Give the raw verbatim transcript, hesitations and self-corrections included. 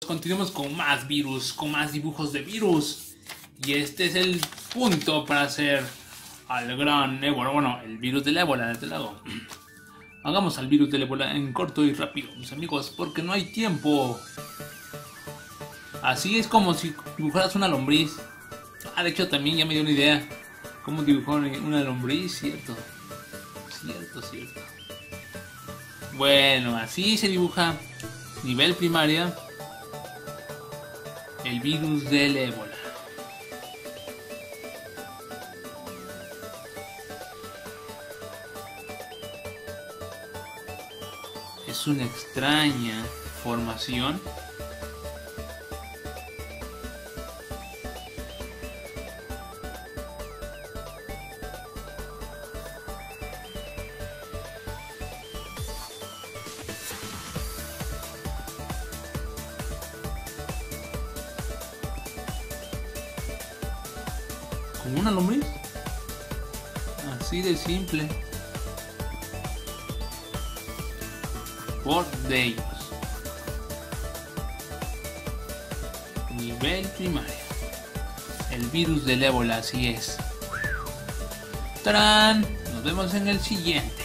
Continuamos con más virus, con más dibujos de virus. Y este es el punto para hacer al gran ébola. Bueno, el virus del ébola, desde luego. Hagamos al virus del ébola en corto y rápido, mis amigos, porque no hay tiempo. Así es como si dibujaras una lombriz. Ah, de hecho también ya me dio una idea. Cómo dibujar una lombriz, cierto. Cierto, cierto. Bueno, así se dibuja nivel primaria el virus del ébola. Es una extraña formación. ¿Como una lombriz? Así de simple. Por Deus. Nivel primario. El virus del ébola, así es. ¡Tarán! Nos vemos en el siguiente.